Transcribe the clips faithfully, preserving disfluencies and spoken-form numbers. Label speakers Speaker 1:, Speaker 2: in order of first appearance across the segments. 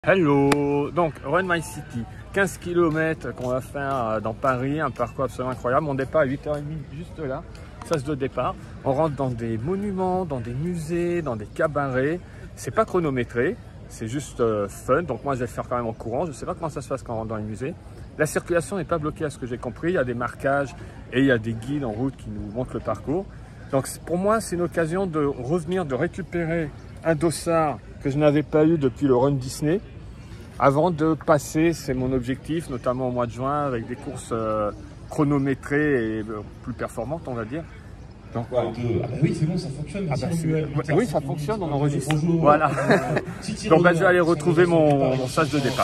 Speaker 1: Hello, donc Run My City, quinze kilomètres qu'on va faire dans Paris, un parcours absolument incroyable. On départ à huit heures trente, juste là, sas de départ. On rentre dans des monuments, dans des musées, dans des cabarets. C'est pas chronométré, c'est juste euh, fun. Donc moi je vais le faire quand même en courant. Je sais pas comment ça se passe quand on rentre dans les musées. La circulation n'est pas bloquée à ce que j'ai compris. Il y a des marquages et il y a des guides en route qui nous montrent le parcours. Donc pour moi c'est une occasion de revenir, de récupérer un dossard que je n'avais pas eu depuis le Run Disney. Avant de passer, c'est mon objectif, notamment au mois de juin, avec des courses euh, chronométrées et euh, plus performantes, on va dire. Donc,
Speaker 2: ouais, de... ah bah oui, c'est bon, ça fonctionne.
Speaker 1: Ah bah
Speaker 2: ouais,
Speaker 1: oui, ça fonctionne, on enregistre.
Speaker 2: Bonjour,
Speaker 1: voilà.
Speaker 2: Euh,
Speaker 1: Donc bah, je vais aller retrouver mon, mon sas de départ.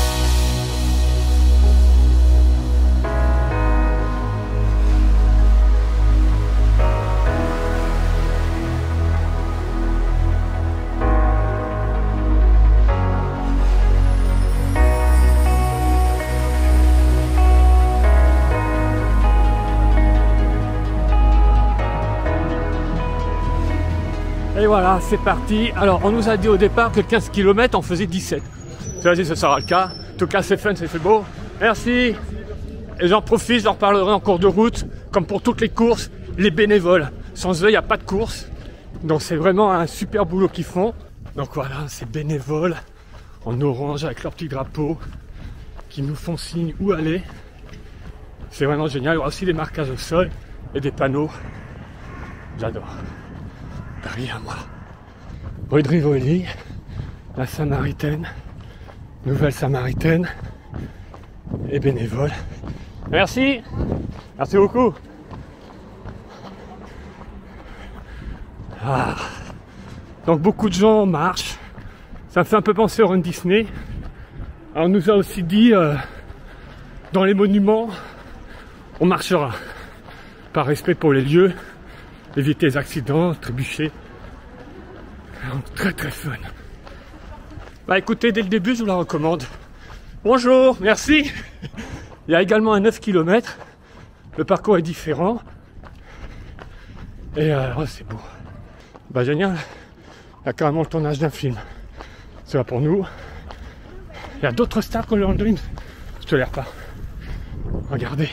Speaker 1: Et voilà, c'est parti. Alors, on nous a dit au départ que quinze kilomètres, on faisait dix-sept. Vas-y, ce sera le cas. En tout cas, c'est fun, c'est beau. Merci. Et j'en profite, j'en reparlerai en cours de route. Comme pour toutes les courses, les bénévoles. Sans eux, il n'y a pas de course. Donc, c'est vraiment un super boulot qu'ils font. Donc voilà, ces bénévoles en orange avec leur petit drapeau qui nous font signe où aller. C'est vraiment génial. Il y aura aussi des marquages au sol et des panneaux. J'adore. Paris à moi. Rue de Rivoli, la Samaritaine, Nouvelle Samaritaine et bénévole. Merci, merci beaucoup. Ah. Donc beaucoup de gens marchent. Ça me fait un peu penser au Run Disney. Alors, on nous a aussi dit euh, dans les monuments, on marchera par respect pour les lieux. Éviter les accidents, trébucher. Très très fun. Bah écoutez, dès le début, je vous la recommande. Bonjour, merci. Il y a également un neuf kilomètres. Le parcours est différent. Et euh, oh, c'est beau. Bah génial. Il y a carrément le tournage d'un film. C'est là pour nous. Il y a d'autres stars que le Land Dreams. Je te l'air pas. Regardez.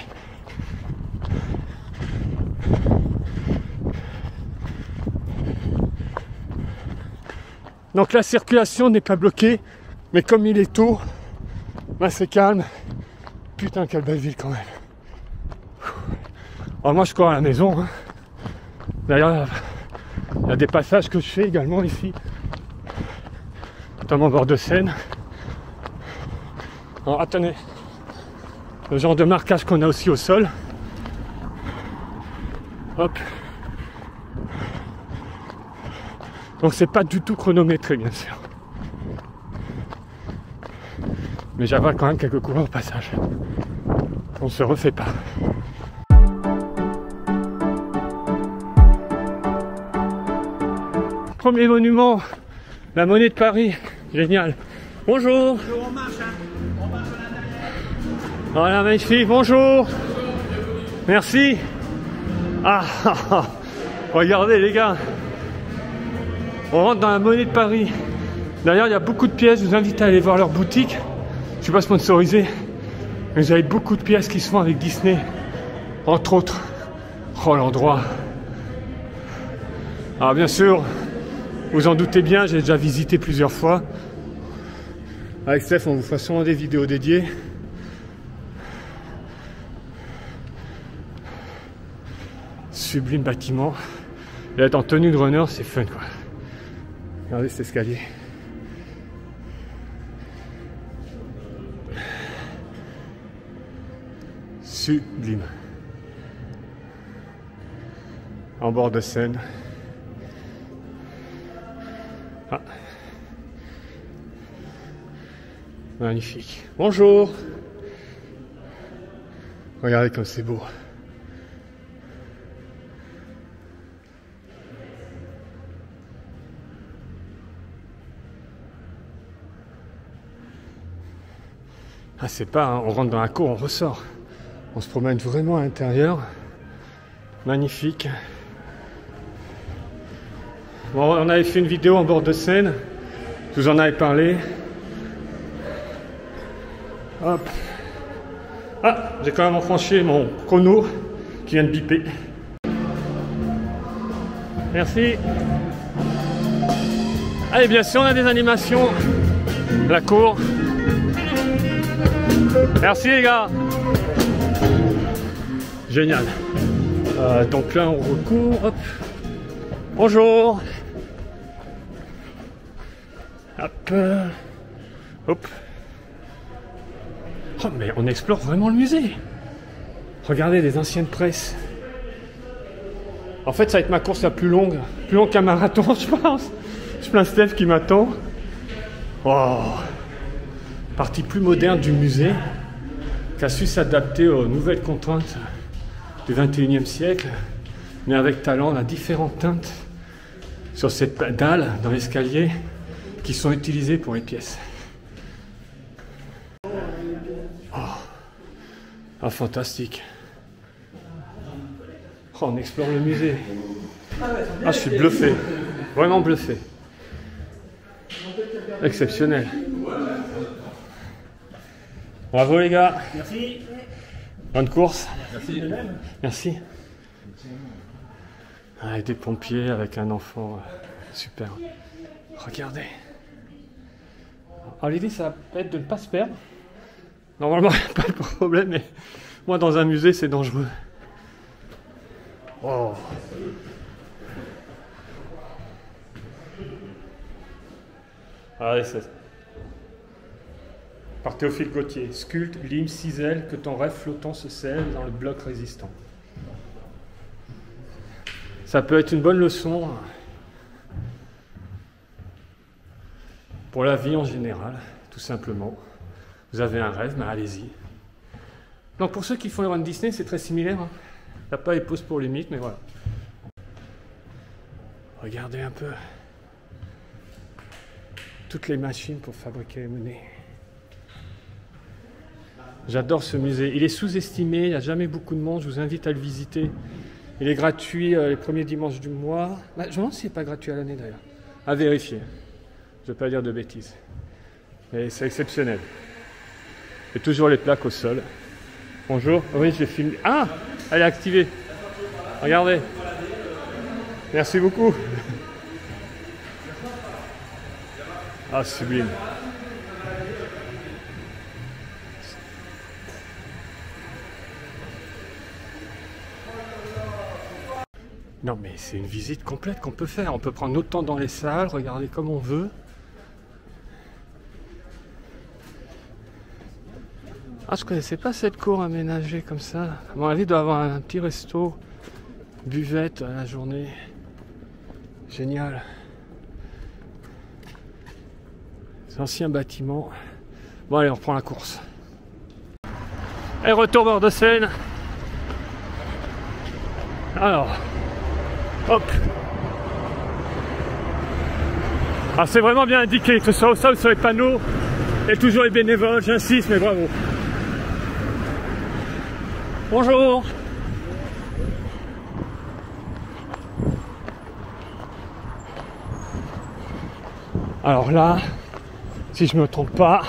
Speaker 1: Donc la circulation n'est pas bloquée, mais comme il est tôt, ben c'est calme. Putain, quelle belle ville quand même. Alors moi je cours à la maison. Hein. D'ailleurs, il y a des passages que je fais également ici, notamment au bord de Seine. Alors attendez, le genre de marquage qu'on a aussi au sol. Hop. Donc c'est pas du tout chronométré bien sûr. Mais j'avale quand même quelques coureurs au passage. On se refait pas. Premier monument, la Monnaie de Paris. Génial. Bonjour. Bonjour, on marche, hein. On marche là derrière. Voilà, magnifique. Bonjour. Merci. Ah, ah, ah. Regardez les gars. On rentre dans la Monnaie de Paris. D'ailleurs, il y a beaucoup de pièces. Je vous invite à aller voir leur boutique. Je ne suis pas sponsorisé. Mais vous avez beaucoup de pièces qui se font avec Disney. Entre autres. Oh, l'endroit. Alors, bien sûr, vous en doutez bien, j'ai déjà visité plusieurs fois. Avec Steph, on vous fera sûrement des vidéos dédiées. Sublime bâtiment. Et être en tenue de runner, c'est fun, quoi. Regardez cet escalier. Sublime. En bord de Seine. Ah. Magnifique. Bonjour. Regardez comme c'est beau. Ah, c'est pas, hein, on rentre dans la cour, on ressort. On se promène vraiment à l'intérieur. Magnifique. Bon, on avait fait une vidéo en bord de Seine. Je vous en avais parlé. Hop. Ah, j'ai quand même enfranchi mon chrono qui vient de biper. Merci. Allez, bien sûr, on a des animations. La cour. Merci les gars. Génial. Euh, donc là, on recourt. Hop. Bonjour. Hop. Hop. Oh, mais on explore vraiment le musée. Regardez les anciennes presses. En fait, ça va être ma course la plus longue. Plus longue qu'un marathon, je pense. Je plein Steph qui m'attend. Oh. Partie plus moderne du musée, qui a su s'adapter aux nouvelles contraintes du vingt et unième siècle, mais avec talent, la différentes teintes sur cette dalle dans l'escalier qui sont utilisées pour les pièces. Oh. Ah, fantastique. Oh, on explore le musée. Ah, je suis bluffé. Vraiment bluffé. Exceptionnel. Bravo les gars.
Speaker 2: Merci.
Speaker 1: Bonne course.
Speaker 2: Merci.
Speaker 1: Merci. Ah, et des pompiers avec un enfant. Super. Regardez. Alors l'idée, ça va être de ne pas se perdre. Normalement, il n'y a pas de problème, mais moi, dans un musée, c'est dangereux. Oh. Allez, c'est... Par Théophile Gautier. Sculpte, lime, cisèle, que ton rêve flottant se scelle dans le bloc résistant. Ça peut être une bonne leçon pour la vie en général, tout simplement. Vous avez un rêve, mais allez-y. Donc pour ceux qui font les runs Disney, c'est très similaire. Hein. Il n'y a pas les pauses pour les mythes, mais voilà. Regardez un peu. Toutes les machines pour fabriquer les monnaies. J'adore ce musée. Il est sous-estimé, il n'y a jamais beaucoup de monde. Je vous invite à le visiter. Il est gratuit euh, les premiers dimanches du mois. Bah, je me demande s'il n'est pas gratuit à l'année d'ailleurs. À vérifier. Je ne vais pas dire de bêtises. Mais c'est exceptionnel. Et toujours les plaques au sol. Bonjour. Oui, j'ai filmé. Ah, elle est activée. Regardez. Merci beaucoup. Ah, sublime. Non mais c'est une visite complète qu'on peut faire. On peut prendre notre temps dans les salles, regarder comme on veut. Ah, je connaissais pas cette cour aménagée comme ça. À mon avis, il doit avoir un petit resto, buvette à la journée. Génial. C'est ancien bâtiment. Bon allez, on reprend la course. Et retour bord de Seine. Alors, hop. Ah, c'est vraiment bien indiqué, que ce soit au sol ou sur les panneaux. Et toujours les bénévoles, j'insiste, mais bravo. Bonjour. Alors là, si je me trompe pas,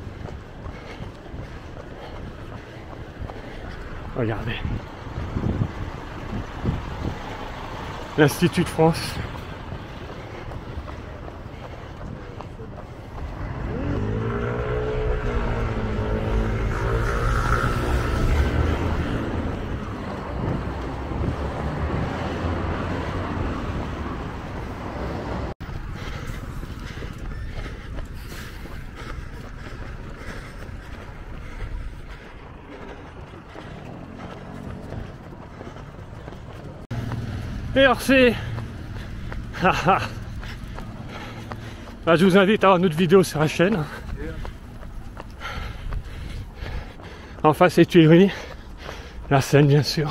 Speaker 1: regardez, l'Institut de France. Merci. Là, je vous invite à voir notre vidéo sur la chaîne. En face, les Tuileries. La Seine, bien sûr.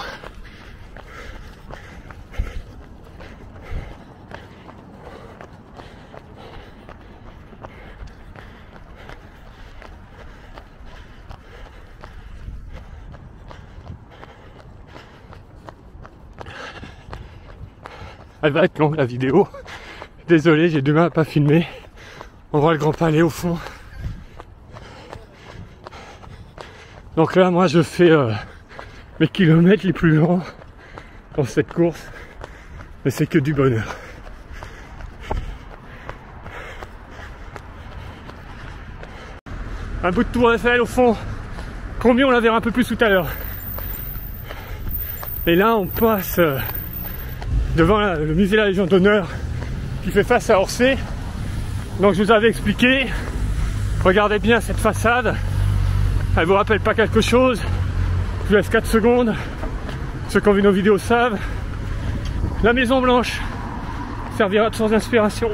Speaker 1: Elle va être longue la vidéo. Désolé, j'ai du mal à pas filmer. On voit le Grand Palais au fond. Donc là, moi, je fais euh, mes kilomètres les plus longs dans cette course. Mais c'est que du bonheur. Un bout de tour Eiffel au fond. Promis, on la verra un peu plus tout à l'heure. Et là, on passe euh, devant la, le musée de la Légion d'honneur qui fait face à Orsay. Donc je vous avais expliqué, regardez bien cette façade. Elle vous rappelle pas quelque chose? Je vous laisse quatre secondes. Ceux qui ont vu nos vidéos savent. La Maison Blanche servira de source d'inspiration.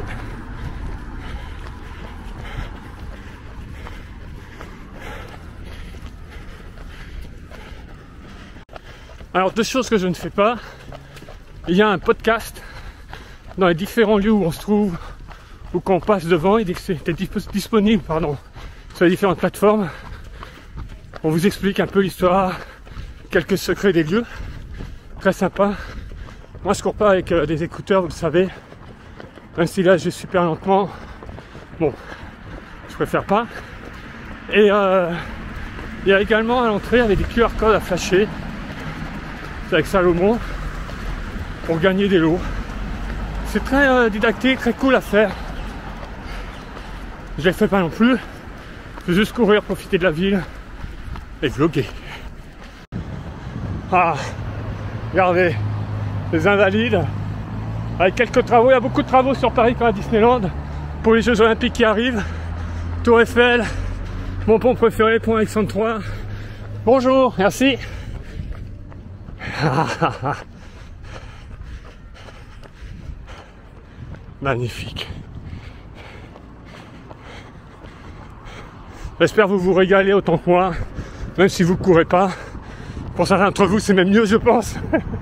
Speaker 1: Alors, deux choses que je ne fais pas. Il y a un podcast dans les différents lieux où on se trouve, ou qu'on passe devant, et c'est disponible pardon, sur les différentes plateformes. On vous explique un peu l'histoire, quelques secrets des lieux. Très sympa. Moi, je cours pas avec euh, des écouteurs, vous le savez. Même si là, je vais super lentement. Bon, je préfère pas. Et euh, il y a également à l'entrée avec des Q R codes à flasher. C'est avec Salomon pour gagner des lots. C'est très euh, didactique, très cool à faire. Je les fais pas non plus. Je veux juste courir, profiter de la ville et vlogger. Ah, regardez, les Invalides. Avec quelques travaux, il y a beaucoup de travaux sur Paris comme à Disneyland pour les Jeux Olympiques qui arrivent. Tour Eiffel, mon pont préféré, pont Alexandre trois. Bonjour, merci. Magnifique. J'espère vous vous régaler autant que moi, même si vous ne courez pas. Pour certains d'entre vous, c'est même mieux, je pense.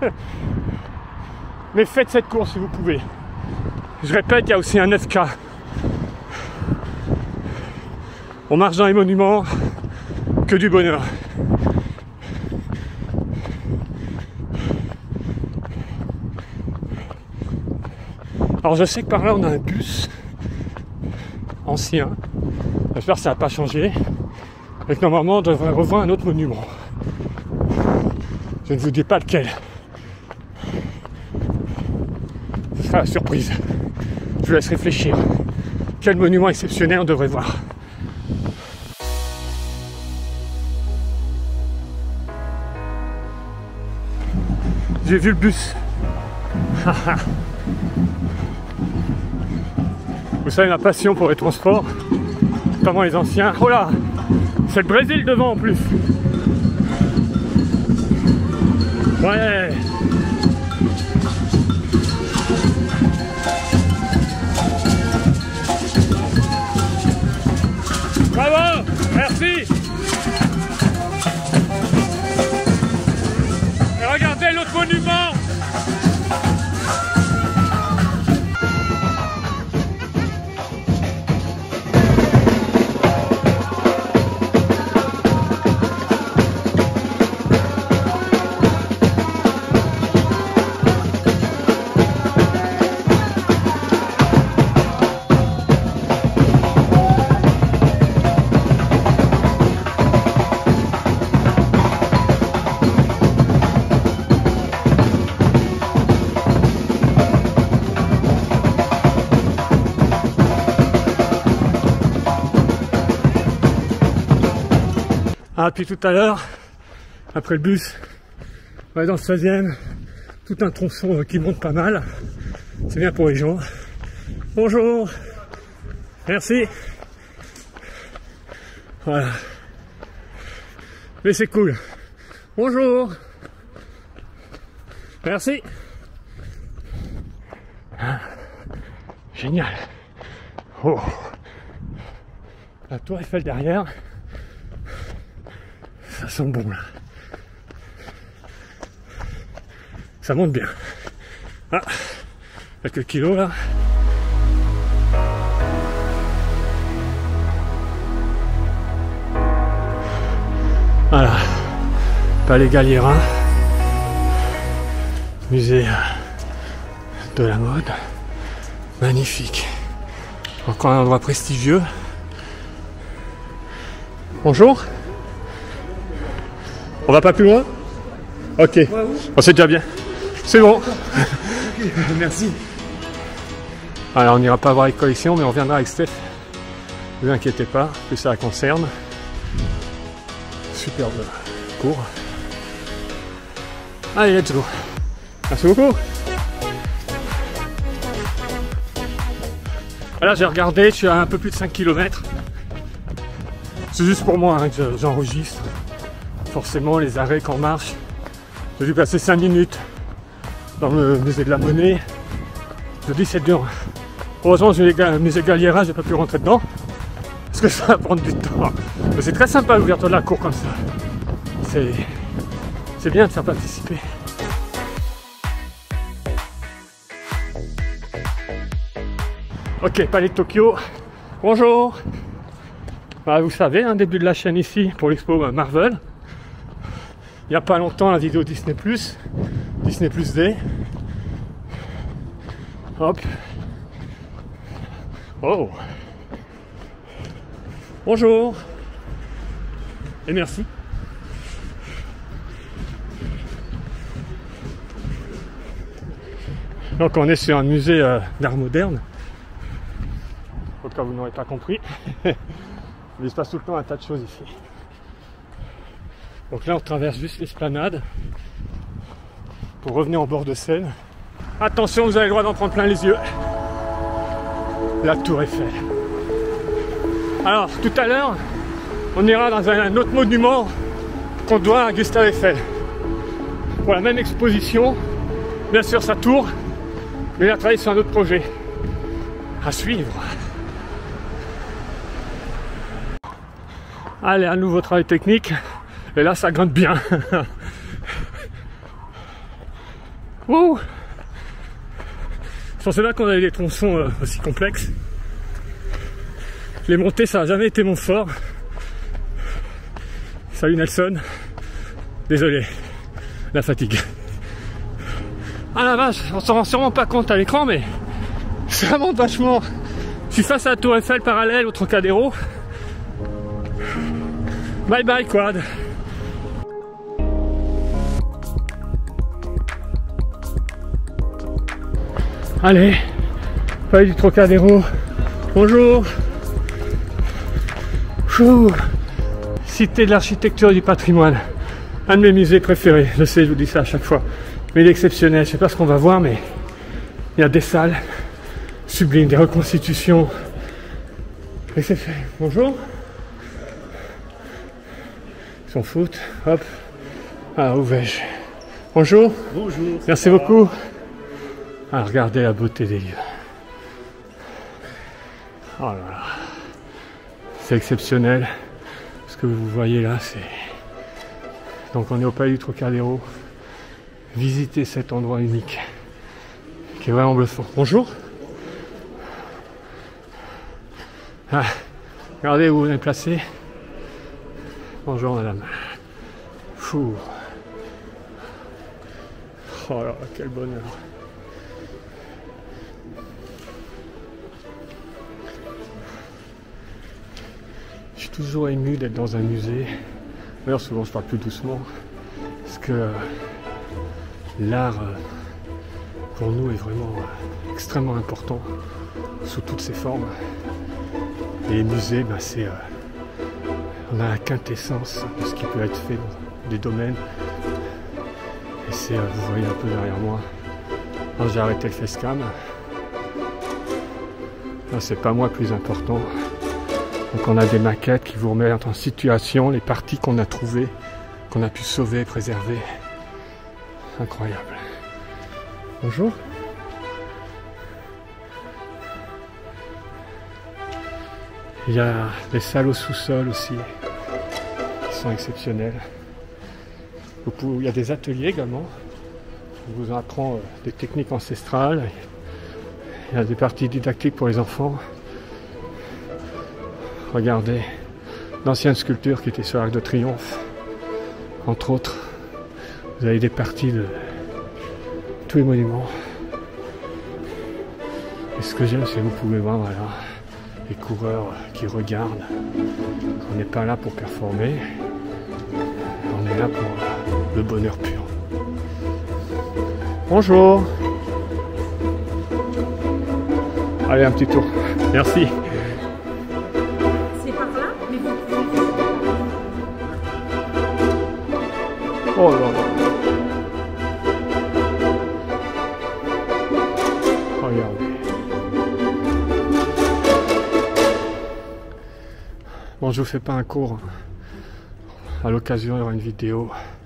Speaker 1: Mais faites cette course si vous pouvez. Je répète, il y a aussi un neuf K. On marche dans les monuments, que du bonheur. Alors je sais que par là on a un bus ancien. J'espère que ça n'a pas changé. Et que normalement on devrait revoir un autre monument. Je ne vous dis pas lequel. Ce sera la surprise. Je vous laisse réfléchir. Quel monument exceptionnel on devrait voir. J'ai vu le bus. Vous savez ma passion pour les transports, notamment les anciens. Oh là, c'est le Brésil devant en plus. Ouais. Bravo, merci. Et regardez l'autre monument. Ah, puis tout à l'heure, après le bus, on va dans le seizième, tout un tronçon qui monte pas mal. C'est bien pour les gens. Bonjour, merci. Voilà. Mais c'est cool. Bonjour, merci. Ah, génial. Oh. La tour Eiffel derrière. Ça sent bon là. Ça monte bien. Ah, quelques kilos là. Voilà. Palais Galliera. Musée de la mode. Magnifique. Encore un endroit prestigieux. Bonjour. On va pas plus loin? Ok.
Speaker 2: Ouais, oui.
Speaker 1: Oh, c'est déjà bien. C'est bon.
Speaker 2: Ok, merci.
Speaker 1: Alors on n'ira pas voir les collections, mais on viendra avec Steph. Ne vous inquiétez pas, que ça la concerne. Superbe cours. Allez, let's go. Merci beaucoup. Voilà, j'ai regardé, je suis à un peu plus de cinq kilomètres. C'est juste pour moi hein, que j'enregistre. Forcément, les arrêts quand on marche. J'ai dû passer cinq minutes dans le musée de la Monnaie. Je dis c'est dur. Heureusement, le musée Galliera, j'ai pas pu rentrer dedans. Parce que ça va prendre du temps. Mais c'est très sympa l'ouverture de la cour comme ça. C'est c'est bien de faire participer. Ok, Palais de Tokyo. Bonjour. Bah, vous savez, un début de la chaîne ici pour l'expo Marvel. Il n'y a pas longtemps la vidéo Disney plus, Disney plus D. Hop. Oh. Bonjour. Et merci. Donc on est sur un musée euh, d'art moderne. Au cas où vous n'aurez pas compris. Il se passe tout le temps un tas de choses ici. Donc là on traverse juste l'esplanade pour revenir en bord de Seine. Attention, vous avez le droit d'en prendre plein les yeux. La Tour Eiffel. Alors tout à l'heure, on ira dans un autre monument qu'on doit à Gustave Eiffel. Pour la même exposition, bien sûr sa tour, mais il a travaillé sur un autre projet. À suivre. Allez, un nouveau travail technique. Et là, ça grimpe bien. Wow. Je pensais pas qu'on avait des tronçons euh, aussi complexes. Les montées, ça n'a jamais été mon fort. Salut Nelson. Désolé, la fatigue. Ah la vache, on s'en rend sûrement pas compte à l'écran, mais ça monte vachement. Je suis face à la Tour Eiffel parallèle au Trocadéro. Bye bye quad. Allez, Palais du Trocadéro. Bonjour. Chou. Cité de l'architecture et du patrimoine. Un de mes musées préférés. Je sais, je vous dis ça à chaque fois. Mais il est exceptionnel. Je sais pas ce qu'on va voir, mais il y a des salles sublimes, des reconstitutions. Et c'est fait. Bonjour. Ils s'en foutent. Hop. Ah, où vais-je? Bonjour.
Speaker 2: Bonjour.
Speaker 1: Merci beaucoup. Ah, regardez la beauté des lieux. Oh là là. C'est exceptionnel. Ce que vous voyez là, c'est... Donc on est au Palais du Trocadéro. Visitez cet endroit unique. Qui est vraiment bluffant. Bonjour. Ah, regardez où on est placé. Bonjour madame. Fou. Oh là là, quel bonheur. Je suis toujours ému d'être dans un musée. D'ailleurs souvent je parle plus doucement. Parce que euh, l'art euh, pour nous est vraiment euh, extrêmement important. Sous toutes ses formes. Et les musées, ben, c'est... Euh, on a la quintessence de ce qui peut être fait dans des domaines. Et c'est, euh, vous voyez un peu derrière moi. Quand j'ai arrêté le facecam, c'est pas moi le plus important. Donc on a des maquettes qui vous remettent en situation les parties qu'on a trouvées, qu'on a pu sauver, préserver. Incroyable. Bonjour. Il y a des salles au sous-sol aussi, qui sont exceptionnelles. Il y a des ateliers également. On vous apprend des techniques ancestrales. Il y a des parties didactiques pour les enfants. Regardez, d'anciennes sculptures qui étaient sur l'Arc de Triomphe, entre autres. Vous avez des parties de tous les monuments. Et ce que j'aime, c'est que vous pouvez voir, voilà, les coureurs qui regardent. On n'est pas là pour performer. On est est là pour euh, le bonheur pur. Bonjour. Allez, un petit tour. Merci.
Speaker 3: C'est par là, mais vous pouvez...
Speaker 1: Oh là là. Regardez. Bon, je vous fais pas un cours. À l'occasion, il y aura une vidéo.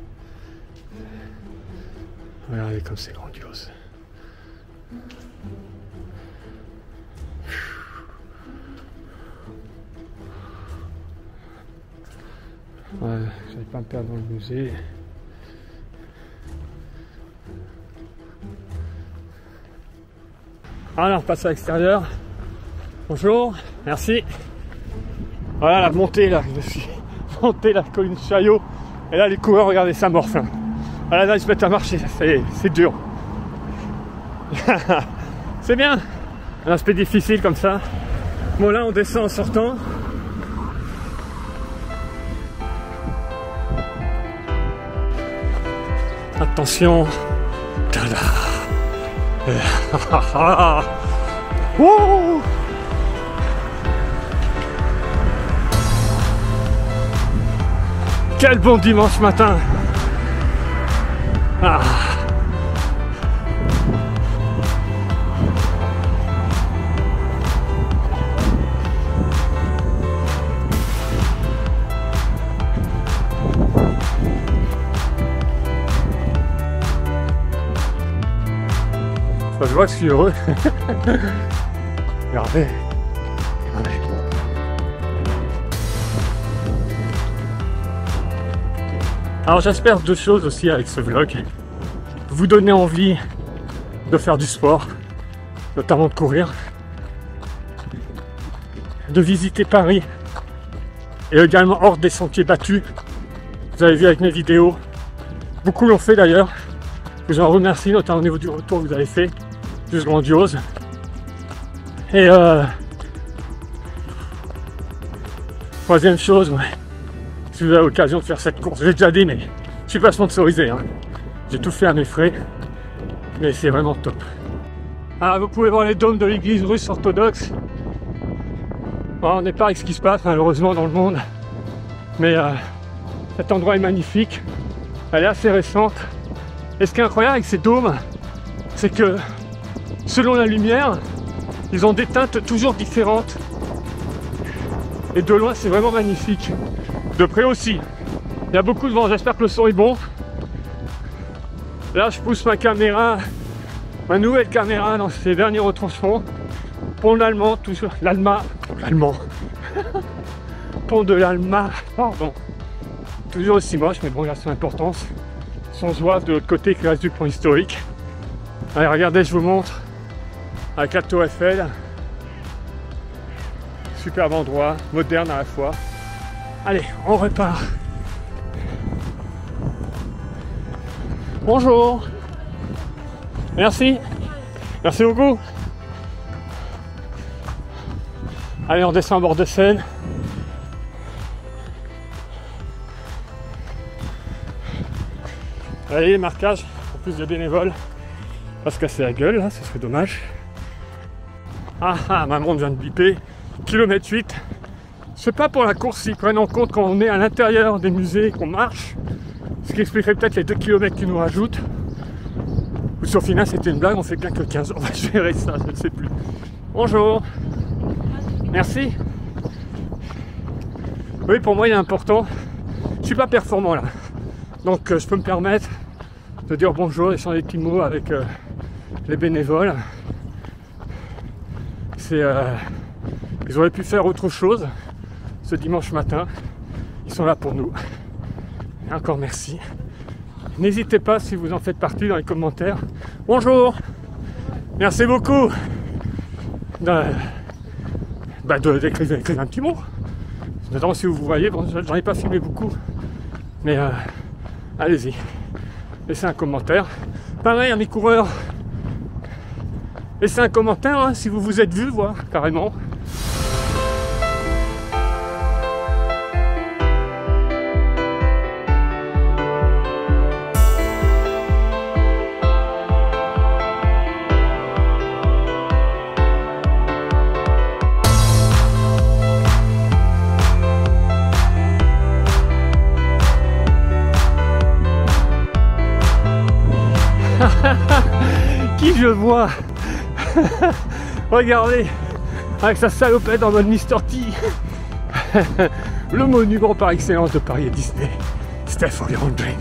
Speaker 1: Regardez comme c'est grandiose. Ouais, j'allais pas me perdre dans le musée. Alors, on passe à l'extérieur. Bonjour, merci. Voilà la montée là, je suis monté la colline Chaillot. Et là, les coureurs, regardez, ça morfle. Voilà, là, ils se mettent à marcher, c'est dur. C'est bien, un aspect difficile comme ça. Bon, là, on descend en sortant. Attention. Tada. Wouh. Quel bon dimanche matin. Ah. Ça se voit que je suis heureux. Regardez. Regardez. Alors j'espère deux choses aussi avec ce vlog. Vous donner envie de faire du sport, notamment de courir, de visiter Paris et également hors des sentiers battus. Vous avez vu avec mes vidéos, beaucoup l'ont fait d'ailleurs. Je vous en remercie, notamment au niveau du retour que vous avez fait, juste grandiose. Et euh, troisième chose, ouais. Si vous avez l'occasion de faire cette course, j'ai déjà dit, mais je suis pas sponsorisé, hein. J'ai tout fait à mes frais, mais c'est vraiment top. Ah, vous pouvez voir les dômes de l'église russe orthodoxe. Bon, on n'est pas avec ce qui se passe malheureusement dans le monde, mais euh, cet endroit est magnifique, elle est assez récente. Et ce qui est incroyable avec ces dômes, c'est que selon la lumière, ils ont des teintes toujours différentes. Et de loin, c'est vraiment magnifique. De près aussi. Il y a beaucoup de vent, j'espère que le son est bon. Là, je pousse ma caméra, ma nouvelle caméra dans ces derniers retranchements. Pont d'Allemand, toujours. L'Alma. L'Allemand. Pont de l'Alma. Pardon. Toujours aussi moche, mais bon, il a son importance. Son joie de l'autre côté qui reste du pont historique. Allez, regardez, je vous montre. Avec la tour Eiffel. Superbe endroit, moderne à la fois. Allez, on repart. Bonjour. Merci. Merci beaucoup. Allez, on descend à bord de Seine. Allez, les marquages, en plus de bénévoles. Pas se casser la gueule, là, ce serait dommage. Ah ah, ma montre vient de biper. kilomètre huit. Je sais pas pour la course s'ils prennent en compte quand on est à l'intérieur des musées, qu'on marche. Ce qui expliquerait peut-être les deux kilomètres qu'ils nous rajoutent. Ou sur final c'était une blague, on fait bien que quinze. On va gérer ça, je ne sais plus. Bonjour. Merci. Oui, pour moi il est important. Je suis pas performant là. Donc euh, je peux me permettre de dire bonjour, échanger des petits mots avec euh, les bénévoles. C'est, euh, ils auraient pu faire autre chose ce dimanche matin. Ils sont là pour nous. Et encore merci. N'hésitez pas si vous en faites partie dans les commentaires. Bonjour. Merci beaucoup. De, bah de, d'écrire, d'écrire un petit mot. Notamment si vous voyez, bon, j'en ai pas filmé beaucoup. Mais euh, allez-y. Laissez un commentaire. Pareil à mes coureurs. Laissez un commentaire hein, si vous vous êtes vu, voir carrément. Qui je vois? Regardez, avec sa salopette en mode Mister T. Le monument par excellence de Paris et Disney, Steph Hollywood Dreams.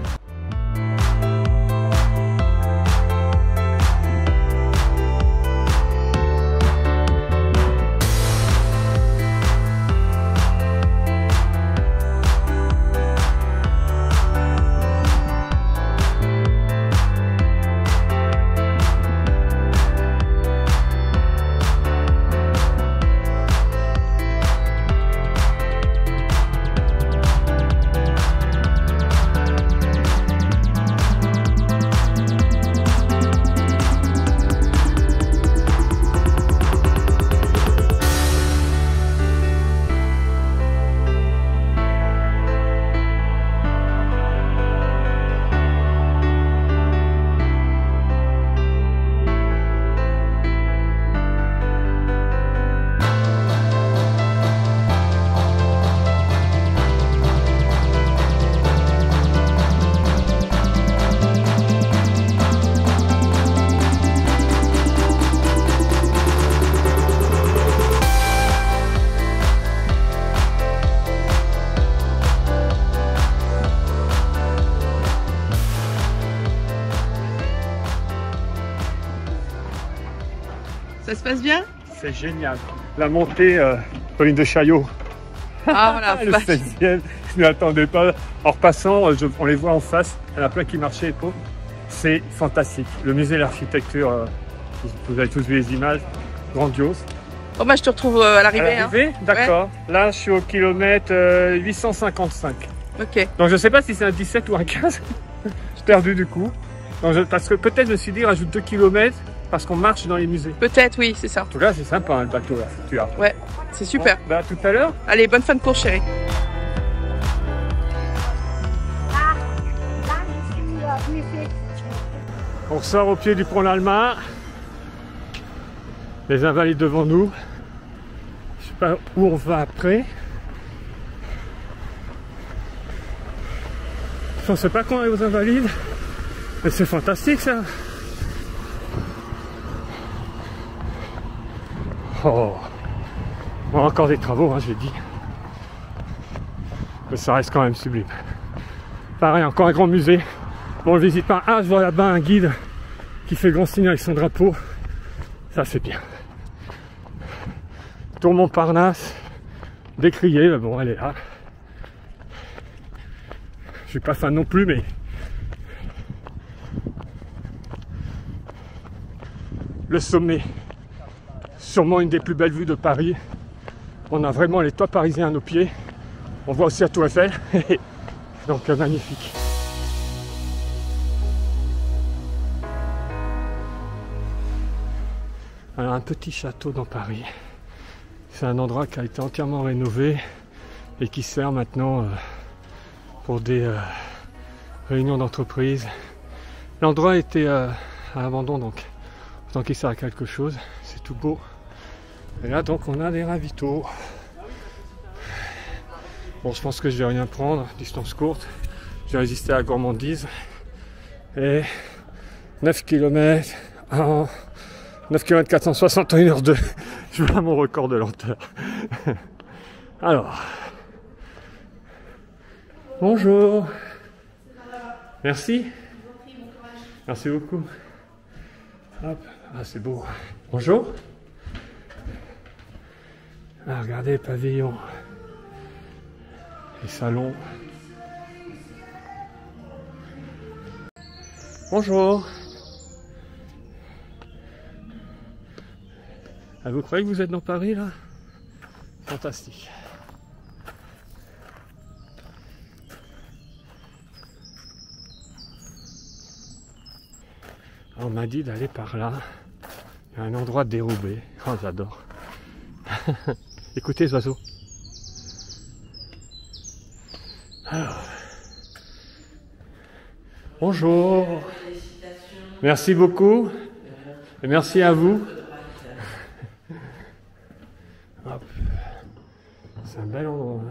Speaker 3: Ça se passe bien?
Speaker 1: C'est génial. La montée, euh, colline de Chaillot.
Speaker 3: Ah voilà,
Speaker 1: le seizième, je ne m'attendais pas. En repassant, je, on les voit en face, il y en a plein qui marchaient et tout. C'est fantastique. Le musée de l'architecture, euh, vous avez tous vu les images, grandiose.
Speaker 3: Bon bah je te retrouve à l'arrivée.
Speaker 1: À l'arrivée, hein. D'accord. Ouais. Là, je suis au kilomètre euh, huit cent cinquante-cinq.
Speaker 3: Ok.
Speaker 1: Donc je ne sais pas si c'est un dix-sept ou un quinze. Je suis perdu du coup. Donc, je, parce que peut-être je me suis dit, rajoute deux kilomètres. Parce qu'on marche dans les musées.
Speaker 3: Peut-être, oui, c'est ça.
Speaker 1: En tout cas, c'est sympa, hein, le bateau là. Tu as.
Speaker 3: Ouais, c'est super.
Speaker 1: Bon, bah, à tout à l'heure.
Speaker 3: Allez, bonne fin de course, chérie.
Speaker 1: On sort au pied du pont Lallemare. Les Invalides devant nous. Je sais pas où on va après. Je ne sais pas quand on est aux Invalides. Mais c'est fantastique ça. Oh, bon, encore des travaux, hein, je l'ai dit. Mais ça reste quand même sublime. Pareil, encore un grand musée. Bon, on le visite pas. Ah, je vois là-bas un guide qui fait grand signe avec son drapeau. Ça, c'est bien. Tour Montparnasse, décrié, mais bon, elle est là. Je suis pas fan non plus, mais le sommet. Sûrement une des plus belles vues de Paris. On a vraiment les toits parisiens à nos pieds. On voit aussi la Tour Eiffel. Donc euh, magnifique. Alors un petit château dans Paris. C'est un endroit qui a été entièrement rénové et qui sert maintenant euh, pour des euh, réunions d'entreprise. L'endroit était euh, à l'abandon, donc autant qu'il sert à quelque chose. C'est tout beau. Et là donc on a des ravitaux. Bon, je pense que je vais rien prendre, distance courte. Je vais résister à la gourmandise. Et neuf kilomètres en neuf kilomètres quatre cent soixante en une heure deux. Je vois mon record de lenteur. Alors. Bonjour. Merci. Merci beaucoup. Hop. Ah, c'est beau. Bonjour. Ah, regardez les pavillons. Les salons. Bonjour. Ah, vous croyez que vous êtes dans Paris là? Fantastique. On m'a dit d'aller par là. Il y a un endroit dérobé. Oh, j'adore. Écoutez les oiseaux. Alors. Bonjour. Merci beaucoup. Et merci à vous. C'est un bel endroit.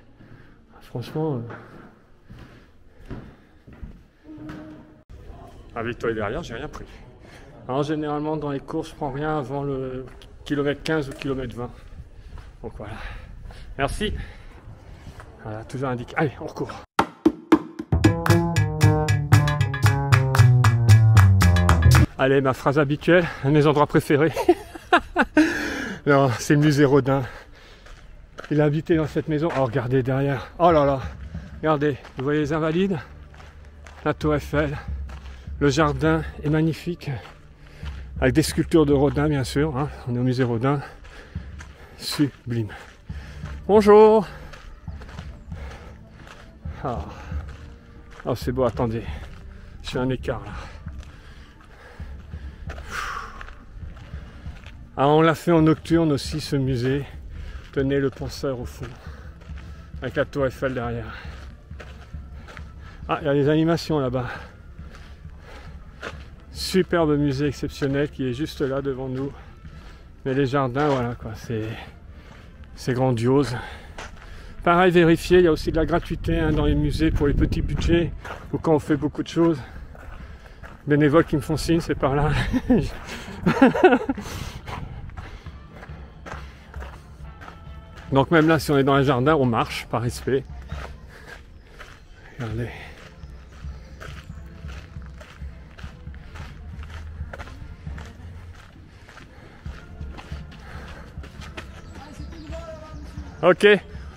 Speaker 1: Franchement. Avec toi et derrière, j'ai rien pris. Alors généralement dans les courses, je prends rien avant le kilomètre quinze ou kilomètre vingt. Donc voilà. Merci. Voilà, toujours indiqué. Allez, on recourt. Allez, ma phrase habituelle, un de mes endroits préférés. Non, c'est le musée Rodin. Il est habité dans cette maison. Oh, regardez derrière. Oh là là. Regardez, vous voyez les Invalides, la Tour Eiffel. Le jardin est magnifique. Avec des sculptures de Rodin, bien sûr. Hein. On est au musée Rodin. Sublime. Bonjour. Ah, oh, c'est beau, attendez. Je fais un écart là. Ah, on l'a fait en nocturne aussi, ce musée. Tenez le penseur au fond. Avec la Tour Eiffel derrière. Ah, il y a des animations là-bas. Superbe musée exceptionnel qui est juste là devant nous. Mais les jardins, voilà quoi, c'est c'est grandiose. Pareil, vérifier, il y a aussi de la gratuité hein, dans les musées pour les petits budgets ou quand on fait beaucoup de choses. Bénévoles qui me font signe, c'est par là. Donc même là, si on est dans les jardins, on marche par respect. Regardez. Ok.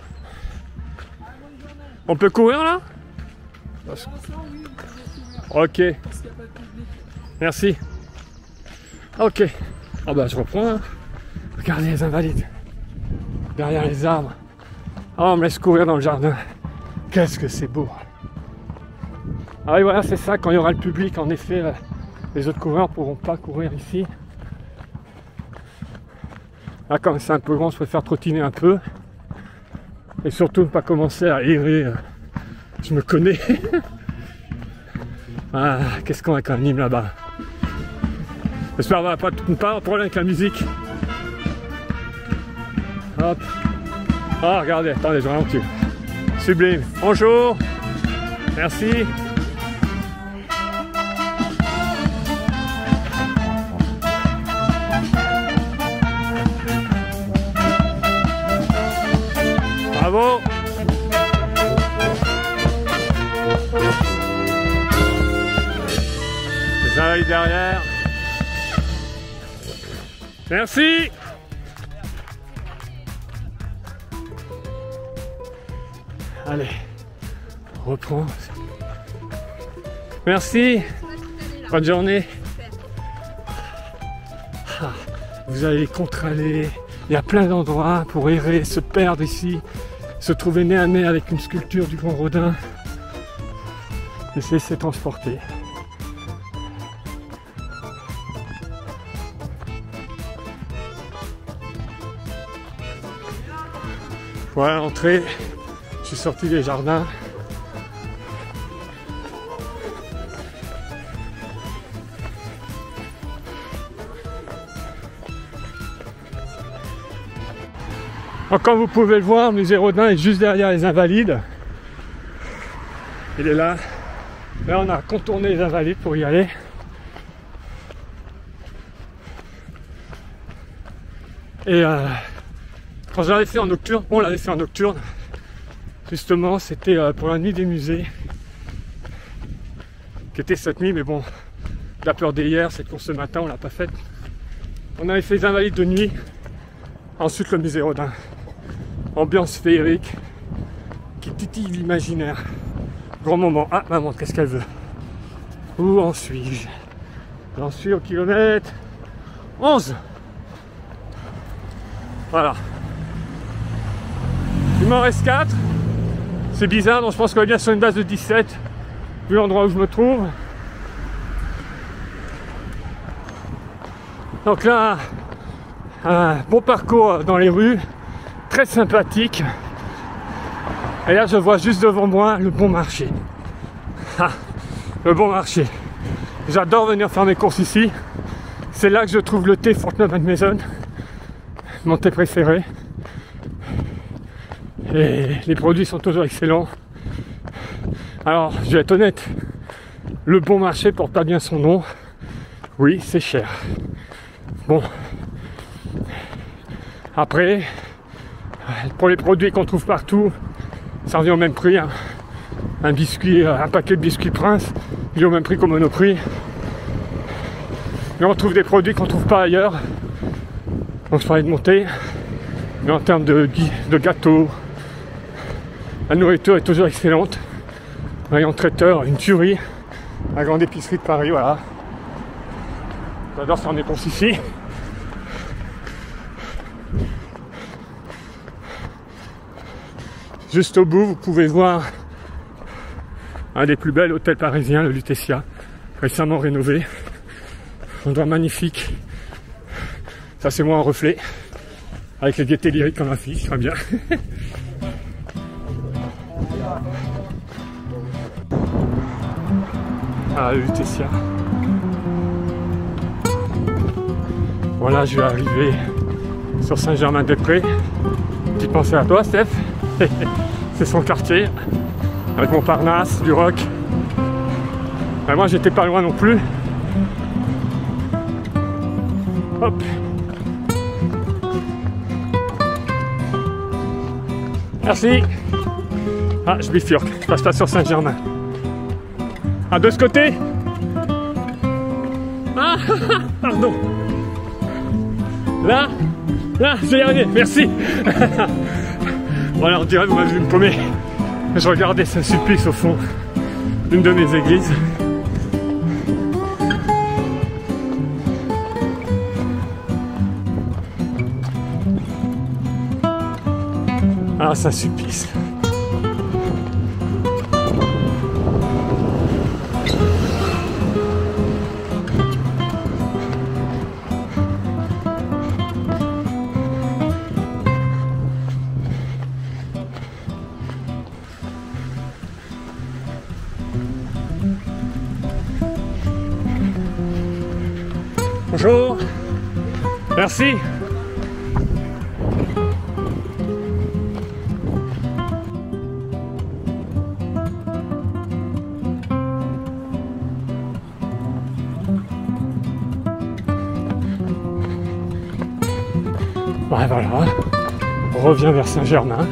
Speaker 1: On peut courir là? Ok. Merci. Ok. Oh bah je reprends. Hein. Regardez les Invalides. Derrière les arbres. Oh, on me laisse courir dans le jardin. Qu'est-ce que c'est beau. Ah oui voilà, c'est ça, quand il y aura le public, en effet, les autres coureurs ne pourront pas courir ici. Là comme c'est un peu grand, je préfère trottiner un peu. Et surtout ne pas commencer à errer. Je me connais. Ah, qu'est-ce qu'on a quand même là-bas. J'espère qu'on va pas pas de problème avec la musique. Hop. Ah, regardez, attendez, je ralentis. Sublime. Bonjour. Merci. Bravo. Les Invalides derrière. Merci. Allez, on reprend. Merci. Bonne journée. Ah, vous allez contre-aller. Il y a plein d'endroits pour errer, se perdre ici, se trouver nez à nez avec une sculpture du Grand Rodin. Et se laisser transporter. Voilà l'entrée. Je suis sorti des jardins. Alors, comme vous pouvez le voir, le musée Rodin est juste derrière les Invalides. Il est là. Là, on a contourné les Invalides pour y aller. Et euh, quand je l'avais fait en nocturne, on l'avait fait en nocturne. Justement, c'était pour la nuit des musées, qui était cette nuit, mais bon, la peur d'hier, cette course ce matin, on l'a pas faite. On avait fait les Invalides de nuit, ensuite le musée Rodin. Ambiance féerique, qui titille l'imaginaire. Grand moment. Ah, maman, qu'est-ce qu'elle veut? Où en suis-je? J'en suis au kilomètre onze. Voilà. Il m'en reste quatre. C'est bizarre, donc je pense qu'on est bien sur une base de dix-sept, vu l'endroit où je me trouve. Donc là, un bon parcours dans les rues, très sympathique. Et là, je vois juste devant moi le bon marché. Ah, le bon marché. J'adore venir faire mes courses ici. C'est là que je trouve le thé Fortnum and Mason, mon thé préféré. Et les produits sont toujours excellents. Alors, je vais être honnête, Le bon marché porte pas bien son nom. Oui, c'est cher. Bon. Après, pour les produits qu'on trouve partout, ça revient au même prix. Hein. Un biscuit, un paquet de biscuits Prince, il est au même prix qu'au Monoprix. Mais on trouve des produits qu'on ne trouve pas ailleurs. Donc je parlais de monter. Mais en termes de, de gâteaux, la nourriture est toujours excellente. Rayon traiteur, une tuerie. La grande épicerie de Paris, voilà. J'adore faire mes courses ici. Juste au bout, vous pouvez voir un des plus bels hôtels parisiens, le Lutetia, récemment rénové. Un endroit magnifique. Ça, c'est moi en reflet. Avec les gaietés lyriques comme affiche, très bien. Ah, le Lutetia. Voilà, je vais arriver sur Saint-Germain-des-Prés. Petite pensée à toi, Steph. C'est son quartier. Avec Montparnasse, du rock. Ben, moi, j'étais pas loin non plus. Hop. Merci. Ah, je bifurque. Je passe pas sur Saint-Germain. Ah, de ce côté? Ah, pardon. Là, là, je vais y arriver. Merci. Voilà, on dirait que vous m'avez vu me paumer. Je regardais Saint-Sulpice au fond d'une de mes églises. Ah, Saint-Sulpice. Bonjour. Merci. Ouais, voilà, on revient vers Saint-Germain.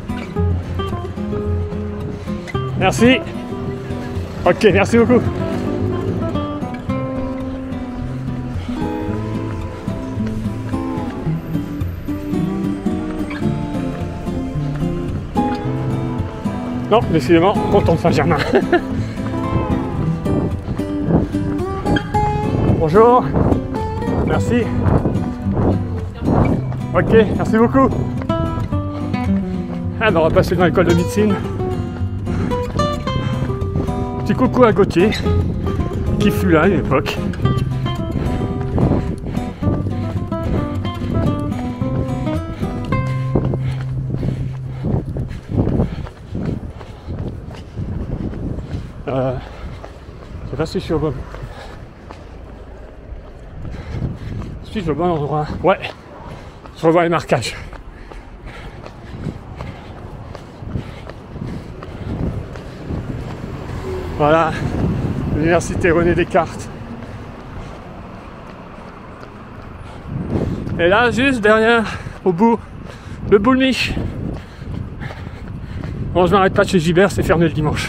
Speaker 1: Merci. Ok, merci beaucoup. Non, décidément, on tombe Saint-Germain. Bonjour. Merci. Ok, merci beaucoup. Ah, ben on va passer dans l'école de médecine. Petit coucou à Gauthier, qui fut là à une époque. Euh, je sais pas si je suis au bon. Si je suis au bon endroit. Ouais. Je revois les marquages. Voilà, l'université René Descartes. Et là, juste derrière, au bout, le Boulmiche. Bon, je m'arrête pas chez Gibert, c'est fermé le dimanche.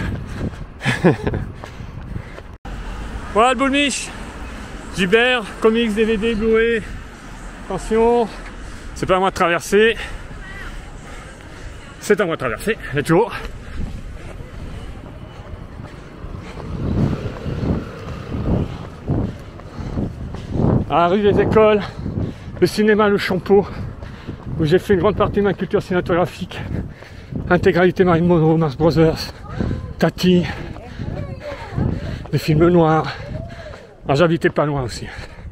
Speaker 1: Voilà le Boulmiche. Gibert, comics, D V D, Blu-ray. Attention. C'est pas à moi de traverser. C'est à moi de traverser. Let's go. À la rue des Écoles, le cinéma Le Champeau, où j'ai fait une grande partie de ma culture cinématographique. Intégralité Marilyn Monroe, Mars Brothers, Tati, des films noirs. Alors j'habitais pas loin aussi.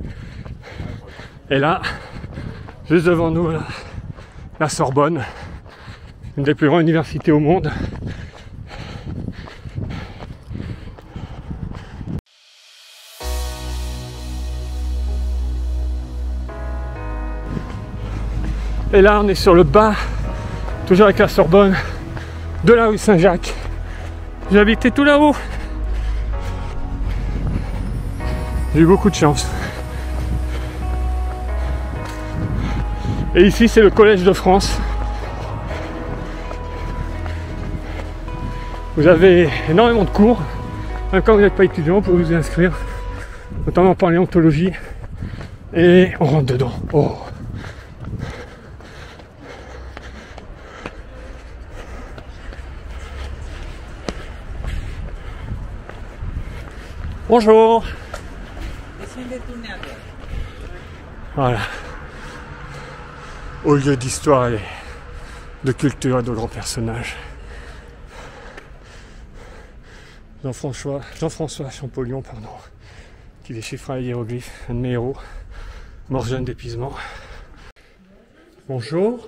Speaker 1: Et là, juste devant nous, là, la Sorbonne, une des plus grandes universités au monde. Et là, on est sur le bas, toujours avec la Sorbonne, de la rue Saint-Jacques. J'ai habité tout là-haut. J'ai eu beaucoup de chance. Et ici, c'est le Collège de France. Vous avez énormément de cours. Même quand vous n'êtes pas étudiant, vous pouvez vous y inscrire. Notamment par paléontologie. Et on rentre dedans. Oh. Bonjour. Voilà. Au lieu d'histoire et de culture et de grands personnages. Jean-François, Jean-François Champollion, pardon, qui déchiffra les hiéroglyphes, un de mes héros, mort jeune d'épuisement. Bonjour.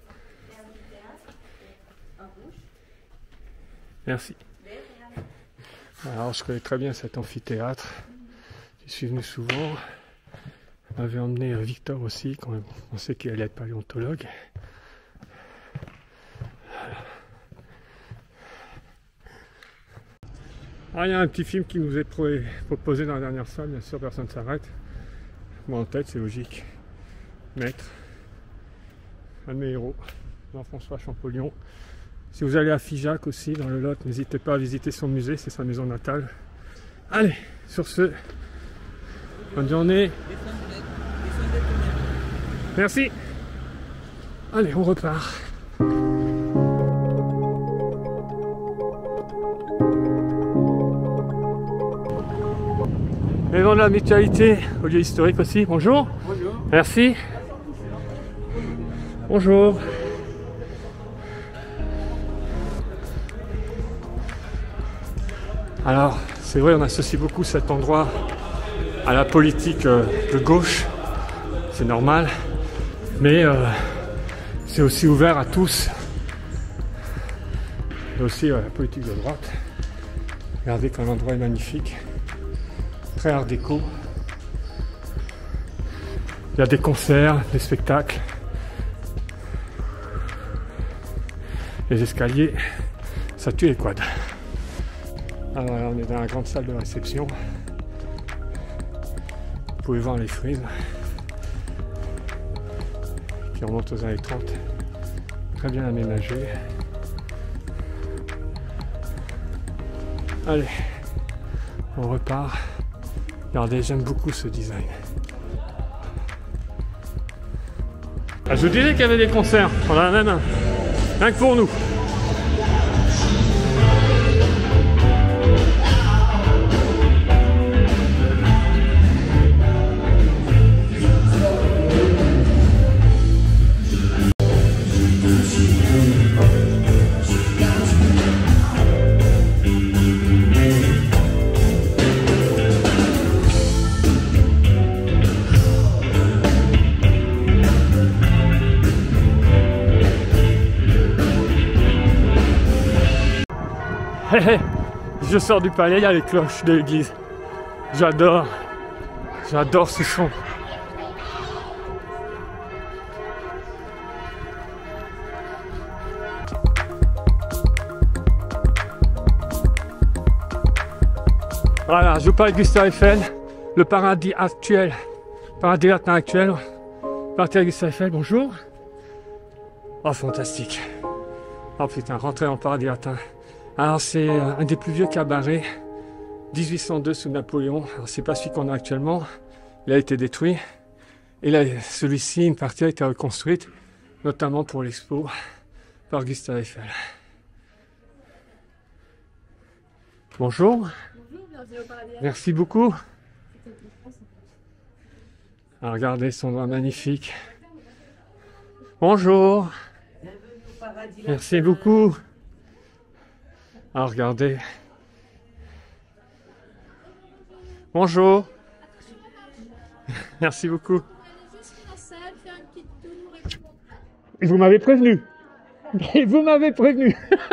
Speaker 1: Merci. Alors je connais très bien cet amphithéâtre. J'y suis venu souvent. On m'avait emmené Victor aussi, quand on sait qu'il allait être paléontologue. Ah, il y a un petit film qui nous est proposé dans la dernière salle, bien sûr, personne ne s'arrête. Moi en tête, c'est logique. Maître, un de mes héros, Jean-François Champollion. Si vous allez à Figeac aussi, dans le Lot, n'hésitez pas à visiter son musée, c'est sa maison natale. Allez, sur ce, bonne journée. Merci. Allez, on repart. Maison de la Mutualité, au lieu historique aussi. Bonjour. Bonjour. Merci. Bonjour. Alors, c'est vrai, on associe beaucoup cet endroit à la politique de gauche. C'est normal. Mais euh, c'est aussi ouvert à tous. Et aussi euh, la politique de droite. Regardez comme l'endroit est magnifique. Très art déco. Il y a des concerts, des spectacles. Les escaliers, ça tue les quads. Alors là, on est dans la grande salle de réception. Vous pouvez voir les frises qui remontent aux années trente. Très bien aménagé. Allez, on repart. Regardez, j'aime beaucoup ce design. Ah, je vous disais qu'il y avait des concerts. On en a même un. Rien que pour nous. Je sors du palais, il y a les cloches de l'église. J'adore. J'adore ce son. Voilà, je vous parle de Gustave Eiffel, le paradis actuel, paradis latin actuel. Partir à Gustave Eiffel, bonjour. Oh, fantastique. Oh putain, rentrer en paradis latin. Alors c'est un des plus vieux cabarets, dix-huit cent deux sous Napoléon. Alors c'est pas celui qu'on a actuellement, il a été détruit. Et là, celui-ci, une partie a été reconstruite, notamment pour l'expo par Gustave Eiffel. Bonjour. Bonjour, bienvenue au paradis. Merci beaucoup. Alors regardez son doigt magnifique. Bonjour. Merci beaucoup. Alors regardez. Bonjour. Merci beaucoup. Vous m'avez prévenu. Vous m'avez prévenu.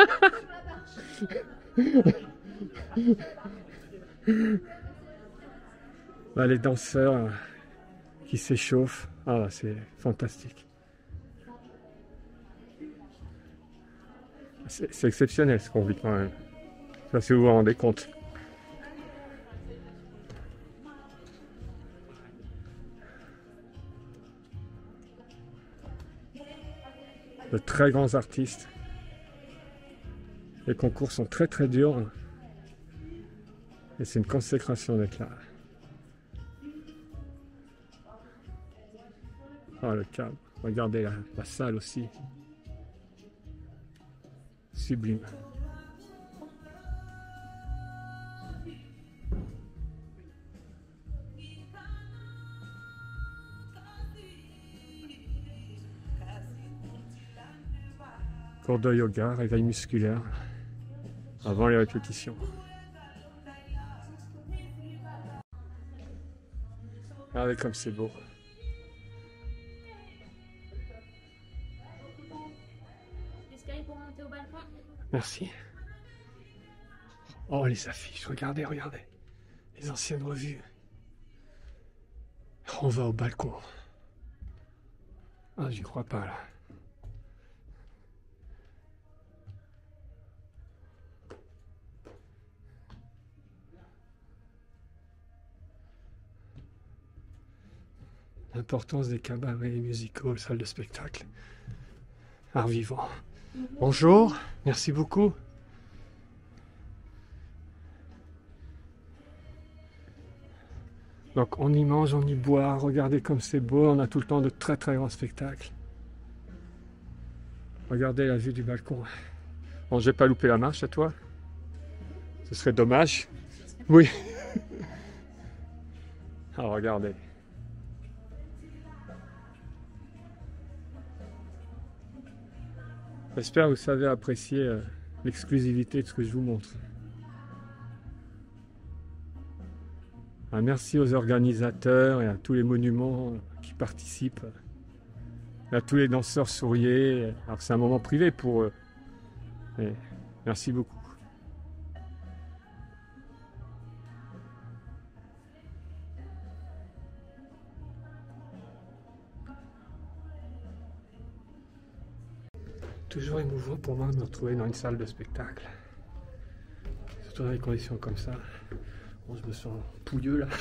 Speaker 1: Là, les danseurs qui s'échauffent. Ah, c'est fantastique. C'est exceptionnel ce qu'on vit quand même. Ça, si vous vous rendez compte. de très grands artistes. Les concours sont très très durs. Et c'est une consécration d'être là. Oh le cadre, regardez la, la salle aussi. Sublime. Cours de yoga, réveil musculaire, avant les répétitions. Regardez comme c'est beau.
Speaker 4: Pour monter au balcon.
Speaker 1: Merci. Oh les affiches, regardez, regardez. Les anciennes revues. On va au balcon. Ah, j'y crois pas là. L'importance des cabarets musicaux, salles de spectacle. Art vivant. Bonjour, merci beaucoup. Donc on y mange, on y boit, regardez comme c'est beau, on a tout le temps de très très grands spectacles. Regardez la vue du balcon. Bon, j'ai pas loupé la marche à toi. Ce serait dommage. Oui. Alors regardez. J'espère que vous savez apprécier euh, l'exclusivité de ce que je vous montre. Un merci aux organisateurs et à tous les monuments qui participent. Et à tous les danseurs souriés. Alors c'est un moment privé pour eux. Et merci beaucoup. Toujours émouvant pour moi de me retrouver dans une salle de spectacle. Surtout dans des conditions comme ça. Bon, je me sens pouilleux là.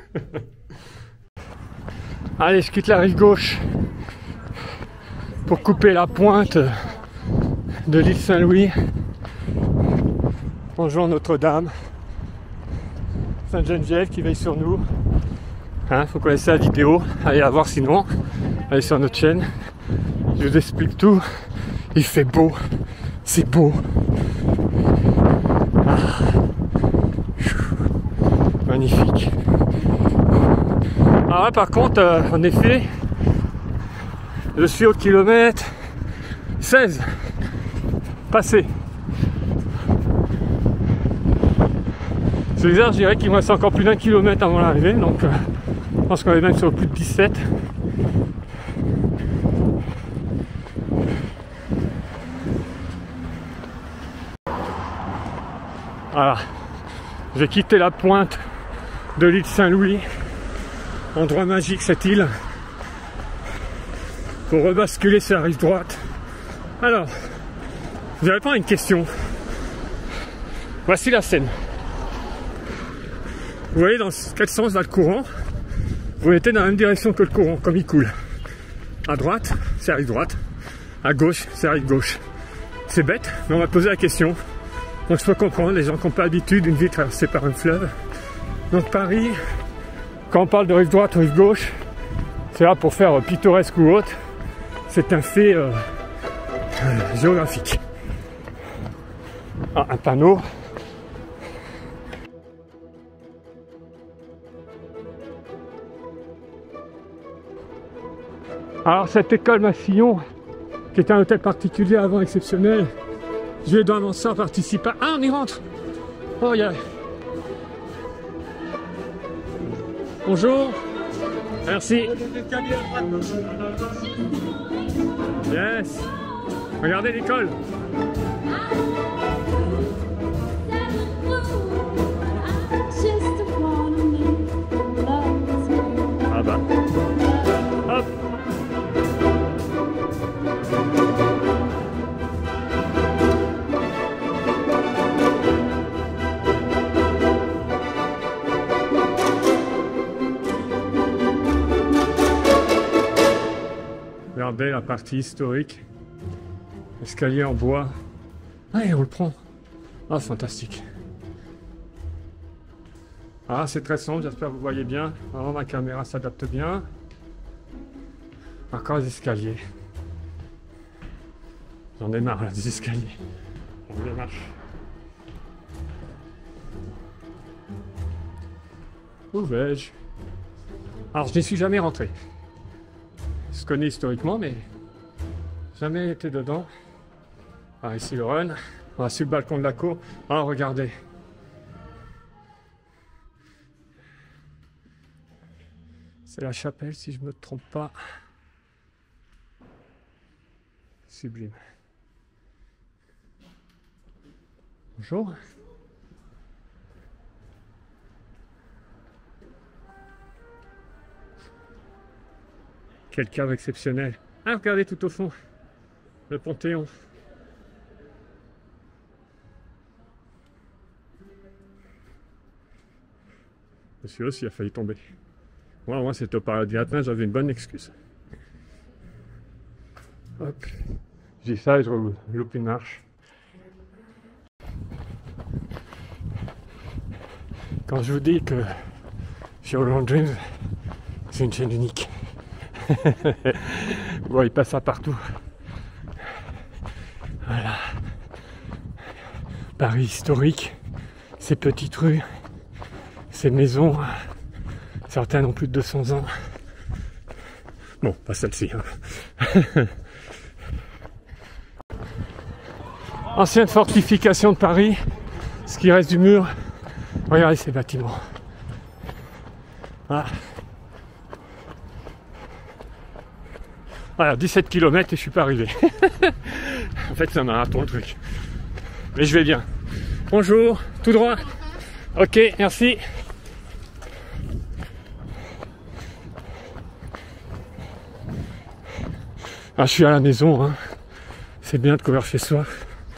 Speaker 1: Allez, je quitte la rive gauche pour couper la pointe de l'île Saint-Louis. Bonjour Notre-Dame. Sainte-Geneviève qui veille sur nous. Hein, faut connaître la vidéo. Allez la voir sinon. Allez sur notre chaîne. Je vous explique tout. Il fait beau, c'est beau. Ah. Magnifique. Alors là par contre, euh, en effet, je suis au kilomètre seize. Passé. C'est bizarre, je dirais qu'il me reste encore plus d'un kilomètre avant l'arrivée, donc euh, je pense qu'on est même sur plus de dix-sept. Voilà, j'ai quitté la pointe de l'île Saint-Louis, endroit magique cette île, pour rebasculer sur la rive droite. Alors, je vais répondre à une question. Voici la scène. Vous voyez dans quel sens va le courant? Vous mettez dans la même direction que le courant, comme il coule. À droite, c'est la rive droite. À gauche, c'est la rive gauche. C'est bête, mais on va poser la question. Donc je peux comprendre les gens qui n'ont pas l'habitude d'une vie traversée par un fleuve. Donc Paris, quand on parle de rive droite ou rive gauche, c'est là pour faire pittoresque ou autre. C'est un fait euh, euh, géographique. Ah, un panneau. Alors cette école Massillon, qui était un hôtel particulier avant exceptionnel, je dois m'en sortir participer. Ah, on y rentre. Oh, yeah. Bonjour. Merci. Yes. Regardez l'école. Ah bah. Hop. Regardez la partie historique Escalier en bois. Ah, et on le prend. Ah, fantastique. Ah, c'est très sombre, j'espère que vous voyez bien. Alors, ma caméra s'adapte bien. Encore des escaliers. J'en ai marre là, des escaliers. On démarche. Où vais-je? Alors, je n'y suis jamais rentré. Je connais historiquement, mais jamais été dedans. Ah, ici le run. On va sur le balcon de la cour. Ah, regardez. C'est la chapelle, si je ne me trompe pas. Sublime. Bonjour. Quelle cave exceptionnelle. Ah, regardez tout au fond. Le Panthéon. Monsieur aussi a failli tomber. Moi, moi c'était au paradis atteint, j'avais une bonne excuse. Hop. Je dis ça et je loupe une marche. Quand je vous dis que Shadowland Dreams, c'est une chaîne unique. Vous voyez pas ça partout. Voilà. Paris historique, ces petites rues, ces maisons, certaines ont plus de deux cents ans. Bon, pas celle-ci. Hein. Ancienne fortification de Paris, ce qui reste du mur. Regardez ces bâtiments. Ah. Voilà, dix-sept kilomètres et je suis pas arrivé. En fait, c'est un marathon le truc. Mais je vais bien. Bonjour, tout droit. Ok, merci. Ah, je suis à la maison, hein. C'est bien de courir chez soi.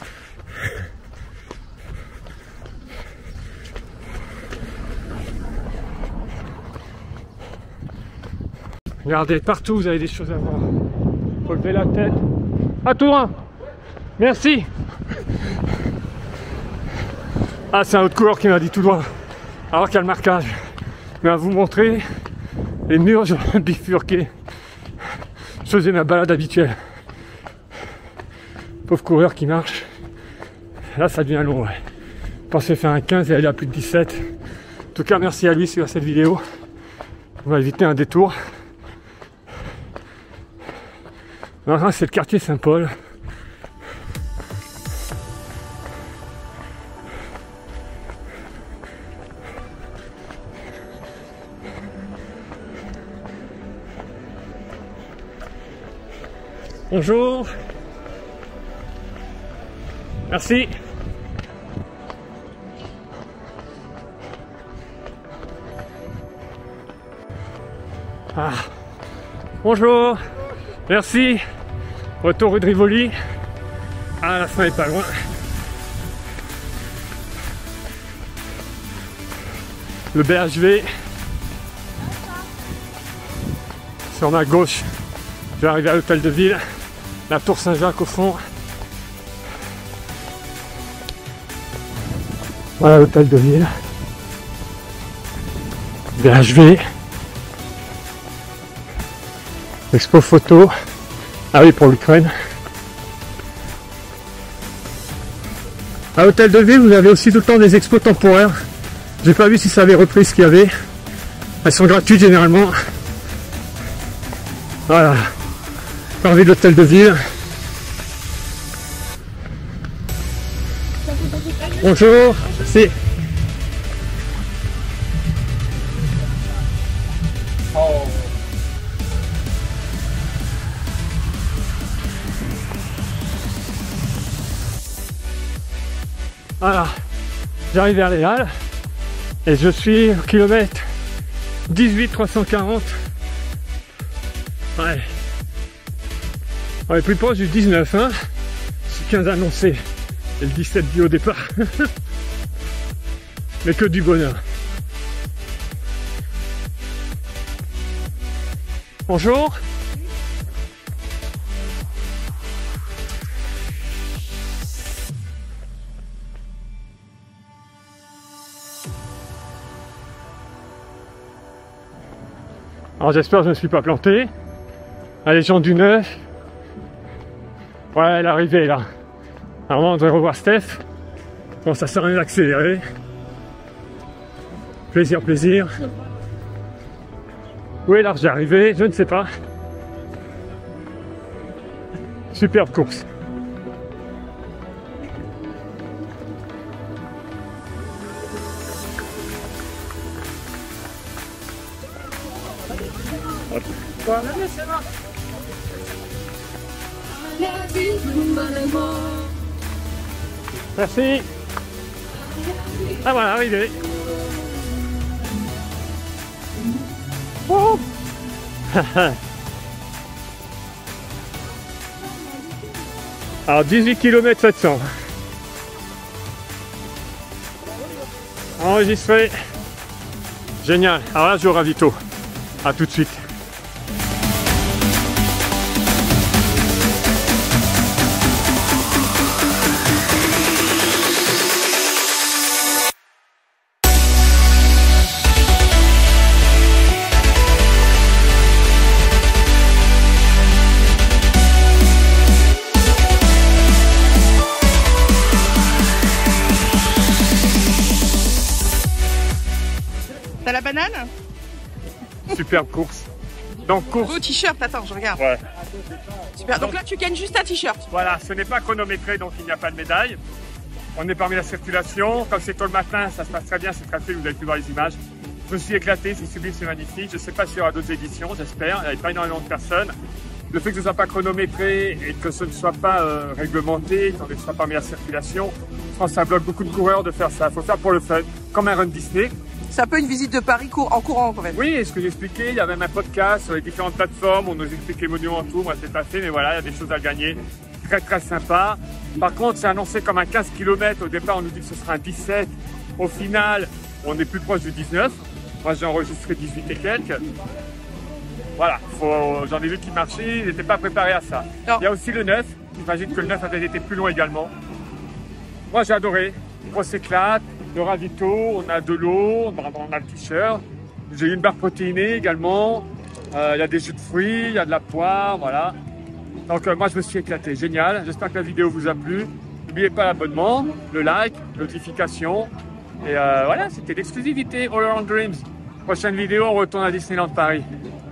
Speaker 1: Regardez, partout vous avez des choses à voir. Faut lever la tête. Ah, tout droit. Merci. Ah, c'est un autre coureur qui m'a dit tout droit. Alors qu'il y a le marquage. Mais à vous montrer, les murs, je bifurqué. Je faisais ma balade habituelle. Pauvre coureur qui marche. Là, ça devient long, ouais. Je pensais faire un quinze et aller à plus de dix-sept. En tout cas, merci à lui sur cette vidéo. On va éviter un détour. Alors, c'est le quartier Saint-Paul. Bonjour. Merci. Ah. Bonjour. Merci. Retour rue de Rivoli. Ah, la fin est pas loin. Le B H V. Sur ma gauche, je vais arriver à l'hôtel de ville. La tour Saint-Jacques au fond. Voilà l'hôtel de ville. B H V. Expo photo. Ah oui, pour l'Ukraine. À l'hôtel de ville, vous avez aussi tout le temps des expos temporaires. J'ai pas vu si ça avait repris ce qu'il y avait. Elles sont gratuites généralement. Voilà. Parvis de l'hôtel de ville. Bonjour. Merci. Voilà, j'arrive vers les Halles et je suis au kilomètre dix-huit trois cent quarante. Ouais. On est plus proche du dix-neuf, hein. C'est quinze annoncé et le dix-sept dit au départ. Mais que du bonheur. Bonjour. Alors j'espère que je ne me suis pas planté. La Légion du neuf. Ouais, l'arrivée là. Alors on devrait revoir Steph. Bon, ça sert à rien d'accélérer. Plaisir, plaisir. Où est l'arche d'arrivée? Je ne sais pas. Superbe course. Merci. Ah voilà, arrivé. Oh. Alors dix-huit kilomètres sept cents. Enregistré. Génial. Alors là je vais au ravito. A tout de suite.
Speaker 3: T'as la banane?
Speaker 1: Superbe course. Donc course.
Speaker 3: Beau t-shirt, attends, je regarde.
Speaker 1: Ouais.
Speaker 3: Super. Donc là, tu gagnes juste un t-shirt.
Speaker 1: Voilà, ce n'est pas chronométré, donc il n'y a pas de médaille. On est parmi la circulation. Comme c'est tôt le matin, ça se passe très bien, c'est très fluide, vous avez pu voir les images. Je me suis éclaté, c'est sublime, c'est magnifique. Je ne sais pas s'il y aura d'autres éditions, j'espère. Il n'y avait pas énormément de personnes. Le fait que ce ne soit pas chronométré et que ce ne soit pas euh, réglementé, qu'on ne soit pas parmi la circulation, je pense que ça bloque beaucoup de coureurs de faire ça. Il faut faire pour le fun, comme un run Disney.
Speaker 3: C'est un peu une visite de Paris cour en courant quand même.
Speaker 1: Oui, et ce que j'expliquais, il y a même un podcast sur les différentes plateformes, on nous explique les monuments tout, moi c'est pas fait, mais voilà, il y a des choses à gagner. Très très sympa. Par contre, c'est annoncé comme un quinze kilomètres. Au départ, on nous dit que ce sera un dix-sept. Au final, on est plus proche du dix-neuf. Moi, j'ai enregistré dix-huit et quelques. Voilà, j'en ai vu qui marchaient, ils n'étaient pas préparés à ça.
Speaker 3: Non.
Speaker 1: Il y a aussi le neuf. J'imagine que le neuf avait été plus long également. Moi, j'ai adoré. On s'éclate. Le ravito, on a de l'eau, on a le t-shirt. J'ai eu une barre protéinée également. Euh, il y a des jus de fruits, il y a de la poire, voilà. Donc euh, moi je me suis éclaté, génial. J'espère que la vidéo vous a plu. N'oubliez pas l'abonnement, le like, notification. Et euh, voilà, c'était l'exclusivité All Around Dreams. Prochaine vidéo, on retourne à Disneyland Paris.